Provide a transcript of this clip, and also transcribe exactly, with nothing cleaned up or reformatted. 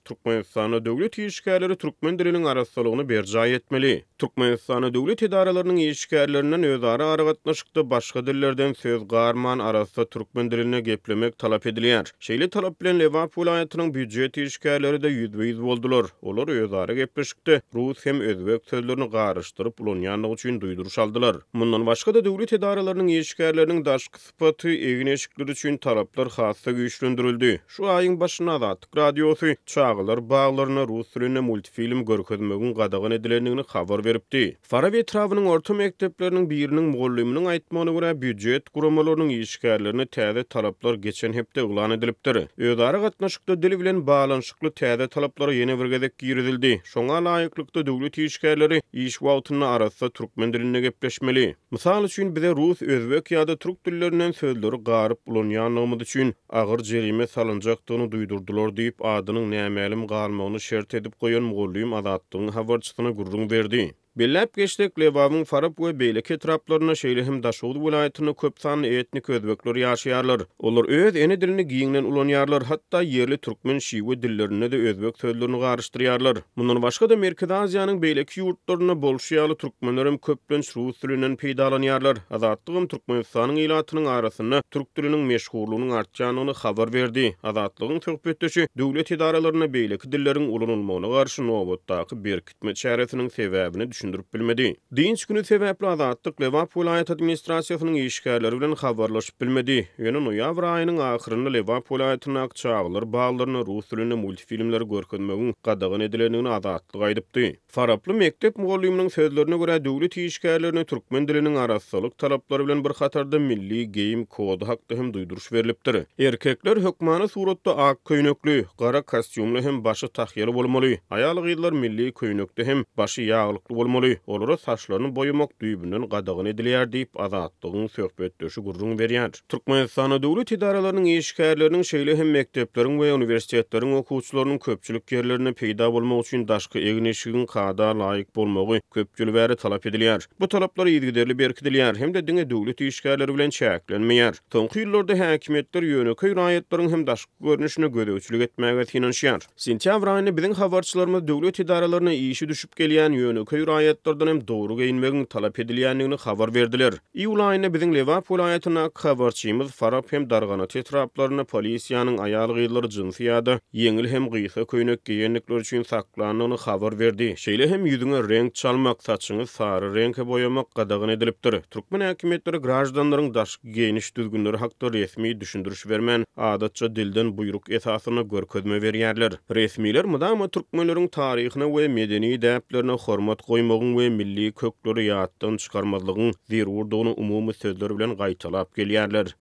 Türkmenistanda döwlet işgärleri türkmen diliniň arassalygyny berjaý etmeli. Türkmenistanda döwlet edaralarynyň işgärlerinden özara aragatnaşykda başga dillerden söz garman arassa türkmen diline geplemek talap edilýär. Şeýle talap bilen Lebap welaýatynyň büdjet işgärleri-de ýüzbe-ýüz boldular. Olar özara gepleşikde rus hem özbek sözlerini garaşdyryp ulanýanlyk üçin duýduruş aldylar. Mundan başga-da döwlet edaralarynyň işgärleriniň daşky sypaty egin-eşikleri üçin talaplar hassa güýçlendirildi. Şu aýyň başyna Azatlyk Radiosy çağılar bağlaryna rus dilinde multifilm görkezmegin gadagan edilendigini habar beripdi. Fara we etrawynyň orta mekdepleriniň biriniň mugalliminiň aýtmagyna görä büdjet guramalarynyň işgärlerini täze talaplar geçen hepde ulan edilipdir. Öz aragatnaşykda dili bilen balanşykly täze talaplara ýene bir gezek girizildi. Şoňa laýyklykda döwlet işgärleri iş wagtyny arassa türkmen diline gepleşmeli. Mysal üçin bize rus, özbek ýa-da türk dillerinden sözleri garyp ulanýanlygymyz üçin agyr jerime salynjakdygyny duýdurdular diýip adynyň nämelim galmagyny şert edip goýan mugallim Azatlygyň habarçysyna gurrun berdi. Lebap geçtik Lebap'ın farap we beýleki etraplaryna Şeýle hem daşowdy welaýatyny köp sanly etnik özbekler ýaşaýarlar. Olar öz ene dilini giňden ulanýarlar, hatda yerli türkmen şiwe dillerine de özbek sözlerini garaşdyrýarlar. Mundan başga da Merkezi Aziýanyň beýleki ýurtlaryna bolşýaly türkmenler hem köplenç rus dilinden peýdalanýarlar. Azatlygym Türkmenistanyň ilatynyň arasyna türk diliniň meşhurlygynyň artjanyny habar berdi. Azatlygyň söhbetdeşi döwlet edaralaryna beýleki dilleriň ulanylmagyna garşy nowatdaky berkitme çäresiniň sebäbini düşündirip bilmedi. Dinç günü sebäpli Azatlyk Lebap welaýat administrasiýasynyň işgärleri bilen habarlaşyp bilmedi. Ýöne noýabr aýynyň ahyrynda Lebap welaýatyna akçaglar bağlaryna rus dilinde multifilmler görkezmegin gadagan edilendigini Azatlyk aýdypdy. Faraply mektep mugalliminiň sözlerine görä döwlet işgärlerini türkmen diliniň arassalyk talaplary bilen bir hatarda milli geyim kody hakda hem duýduruş berilipdir. Erkekler hökmany suratda ak köýnekli, gara kostyumly hem başı tahyýaly bolmaly. Aýal-gyzlar milli köýnekde hem başı ýaglykly bolmaly. Olara saçlaryny boyamak düýbünden gadagan edilýär diýip Azatlygyň söhbetdeşi gurrun berýär. Türkmenistanda döwlet edaralarynyň işgärleriniň şeýle hem mekdepleriň we uniwersitetleriň okuwçylarynyň köpçülik ýerlerine peýda bolmak üçin daşky egin-eşigiň kada laýyk bolmagy köpçül bäri talap edilýär. Bu talaplar ýygyderli berkidilýär hem de diňe döwlet işgärleri bilen çäklenmeýär. Soňky ýyllarda häkimetler ýöneköý raýatlaryň hem daşky görnüşine gödäwçilik etmäge finansiýar. Sentýabr aýynda biziň habarçylarymyz döwlet edaralaryna işi düşüp gelýän ýöneköý raýatlardan hem dogry geýinmegin talap edilýändigini habar berdiler. Iýul aýynda biziň Lebap welaýatyna habarçymyz Farap hem Darganat etraplaryna polisiýanyň aýal-gyzlary jinsy ýa-da ýeňil hem gyýsa köýnek giýenlikler üçin saklanyny habar berdi. Şeýle hem ýüzüňe renk çalmak, saçyňy sary reňke boyamak gadagan edilipdir. Türkmen häkimetleri grajdanlaryň daşky giýiniş düzgünleri hakda resmi düşündürüş bermän, adatça dilden buýruk esasyna görkezme berýärler. Resmiler mudama türkmenleriň taryhyna we medeni däplerine hormat goýmagyň we milli kökleri ýatdan çykarmazlygyň zerurdygyny umumy sözler bilen gaýtalap gelýärler.